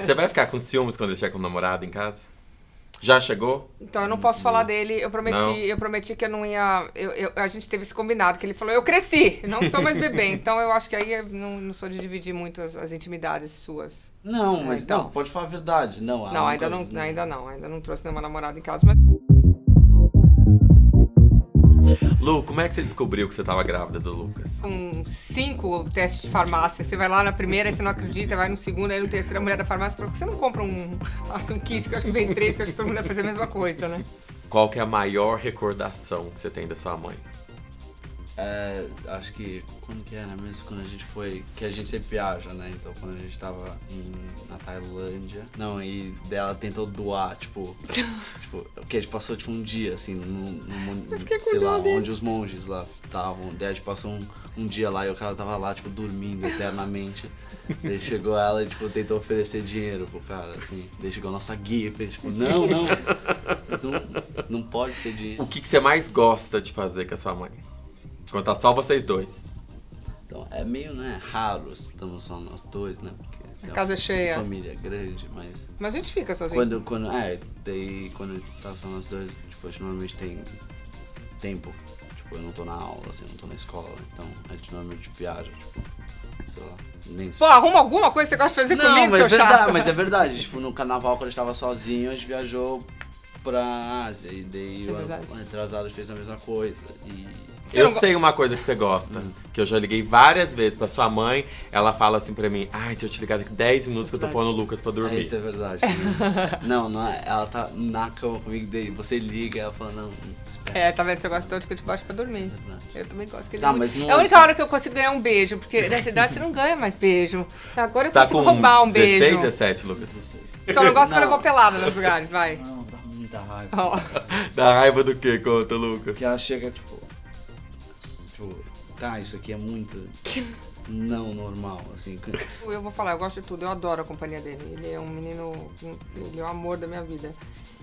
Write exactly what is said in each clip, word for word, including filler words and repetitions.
Você vai ficar com ciúmes quando ele chegar com o namorado em casa? Já chegou? Então eu não posso falar dele. Eu prometi, Não. eu prometi que eu não ia. Eu, eu- a gente teve esse combinado, que ele falou, eu cresci, não sou mais bebê. Então eu acho que aí eu não, não sou de dividir muito as, as intimidades suas. Não, mas então. não, pode falar a verdade. Não, ela Não, ainda nunca- não, ainda não. Ainda não trouxe nenhuma namorada em casa, mas. Lu, como é que você descobriu que você tava grávida do Lucas? Com cinco testes de farmácia, você vai lá na primeira, aí você não acredita, vai no segundo, aí no terceiro a mulher da farmácia fala, por que você não compra um, assim, um kit, que eu acho que vem três, que eu acho que todo mundo vai fazer a mesma coisa, né? Qual que é a maior recordação que você tem da sua mãe? É, acho que, quando que era mesmo? Quando a gente foi, que a gente sempre viaja, né? Então quando a gente tava em, na Tailândia, não, e dela tentou doar, tipo, tipo, porque a gente passou tipo um dia, assim, no, no, fiquei com sei lá, dó dele. onde os monges lá estavam, daí a gente passou um, um dia lá e o cara tava lá, tipo, dormindo eternamente, daí chegou ela e, tipo, tentou oferecer dinheiro pro cara, assim, daí chegou a nossa guia e fez, tipo, não, não, não, não pode ter dinheiro. O que, que você mais gosta de fazer com a sua mãe? Quando tá só vocês dois. Então, é meio, né, raro, estamos só nós dois, né, porque A tem casa uma é cheia. família grande, mas Mas a gente fica sozinho. quando, quando, é, daí quando tá só nós dois, tipo, a gente normalmente tem tempo, tipo, eu não tô na aula, assim, eu não tô na escola, então a gente normalmente viaja, tipo, sei lá, nem Pô, arruma alguma coisa que você gosta de fazer não, comigo, mas seu é verdade, chato. mas é verdade, tipo, no carnaval quando a gente tava sozinho, a gente viajou pra Ásia, e daí É o verdade. ano retrasado a gente fez a mesma coisa, e... Eu não go- sei uma coisa que você gosta, que eu já liguei várias vezes pra sua mãe, ela fala assim pra mim, ai, deixa eu te ligar daqui dez minutos que eu tô Verdade. pondo o Lucas pra É, dormir. isso é verdade. né? não, não é. Ela tá na cama comigo, daí você liga e ela fala, não, espera. É, tá vendo? Você gosta tanto que eu te boto pra dormir. Verdade. Eu também gosto que ele Tá, dorme. mas não É a única é- hora que eu consigo ganhar um beijo, porque nessa idade você não ganha mais beijo. Agora eu Tá consigo com roubar um dezesseis, beijo. dezessete, Lucas. Só não gosto quando eu Não. vou pelada nos lugares, vai. Não, dá muita raiva. Ó. Dá raiva do que? Conta, Lucas. Porque ela chega, tipo. Tipo, tá, isso aqui é muito não normal, assim. Eu vou falar, eu gosto de tudo, eu adoro a companhia dele. Ele é um menino, ele é o amor da minha vida.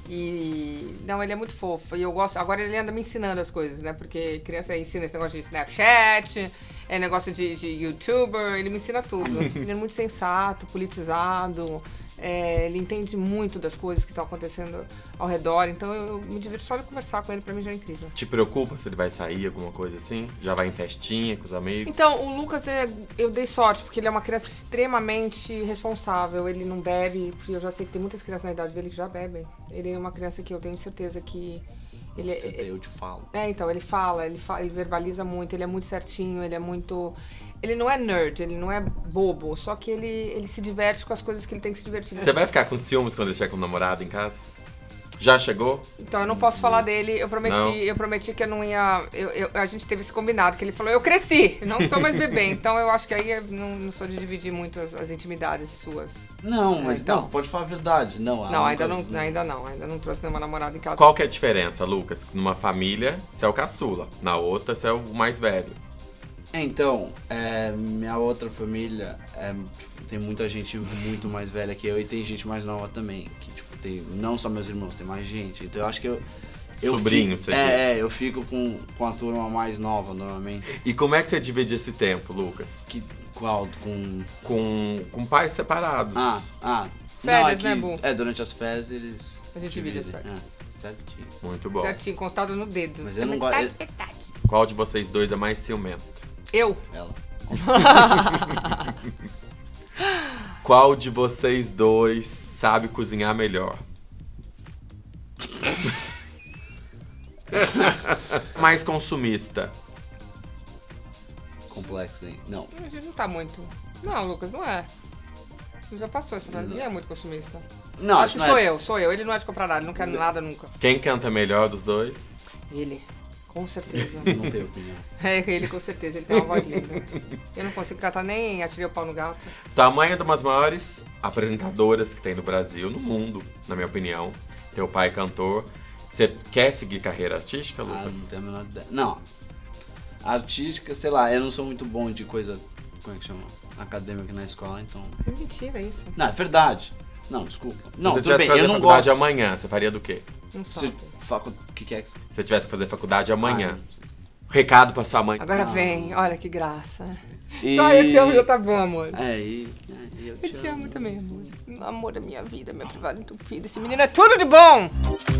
E, não, ele é muito fofo. E eu gosto, agora ele anda me ensinando as coisas, né? Porque criança ensina esse negócio de Snapchat, é negócio de, de YouTuber, ele me ensina tudo. Ele é muito sensato, politizado, é, ele entende muito das coisas que estão acontecendo ao redor. Então eu me divirto só de conversar com ele, pra mim já é incrível. Te preocupa se ele vai sair, alguma coisa assim? Já vai em festinha com os amigos? Então, o Lucas, é, eu dei sorte, porque ele é uma criança extremamente responsável. Ele não bebe, porque eu já sei que tem muitas crianças na idade dele que já bebem. Ele é uma criança que eu tenho certeza que... Ele Você, é, eu te falo. é, então, ele fala, ele fala, ele verbaliza muito, ele é muito certinho, ele é muito... Ele não é nerd, ele não é bobo, só que ele, ele se diverte com as coisas que ele tem que se divertir. Você vai ficar com ciúmes quando ele chegar com o namorado em casa? Já chegou? Então eu não posso falar dele, eu prometi, Não. eu prometi que eu não ia. Eu, eu- a gente teve esse combinado, que ele falou, eu cresci, não sou mais bebê. Então eu acho que aí eu não, não sou de dividir muito as, as intimidades suas. Não, mas então. não, pode falar a verdade. Não, ela Não, ainda nunca- não, ainda não, ainda não trouxe nenhuma namorada em casa. Qual que é a diferença, Lucas? Numa família, você é o caçula. Na outra, você é o mais velho. É, então, é, minha outra família é, tipo, tem muita gente muito mais velha que eu e tem gente mais nova também. Que, tipo, tem não só meus irmãos, tem mais gente. Então eu acho que eu. eu Sobrinho, fico, você é, diz. é, eu fico com, com a turma mais nova normalmente. E como é que você divide esse tempo, Lucas? Que, qual? Com. Com, com pais separados. Ah, ah. Férias, não, é né, que- Bu? É, durante as férias eles. A gente divide as dividem. férias. É, certinho. Muito bom. Certinho, contado no dedo. Mas eu não gosto. eu- Qual de vocês dois é mais ciumento? Eu? Ela. Qual de vocês dois sabe cozinhar melhor? Mais consumista. Complexo, hein? Não. A gente não tá muito. Não, Lucas, não é. Já passou essa fase, ele é muito consumista. Não, acho que não sou é- eu, sou eu. Ele não é de comprar nada, ele não quer nada nunca. Quem canta melhor dos dois? Ele, com certeza. Não tenho opinião. É, ele com certeza, ele tem uma voz linda. Eu não consigo cantar nem Atirei o Pau no Gato. Tua mãe é uma das maiores apresentadoras que tem no Brasil, no mundo, na minha opinião. Teu pai é cantor. Você quer seguir carreira artística, Ah, Lucas? não tenho a menor ideia. Não. Artística, sei lá, eu não sou muito bom de coisa, como é que chama? Acadêmica na escola, então... É mentira isso. Não, é verdade. Não, desculpa. Não, Se você tudo tivesse bem, que fazer eu não faculdade gosto... amanhã, você faria do quê? Não Se, sabe. facu... que que é que... Se você tivesse que fazer faculdade Ah, amanhã, não sei. recado pra sua mãe. Agora vem, olha que graça. E... Só eu te amo, já tá bom, amor. É, e... é, eu te, Eu te amo amo também, amor. Amor da minha vida, minha privada entupida. Esse menino é tudo de bom!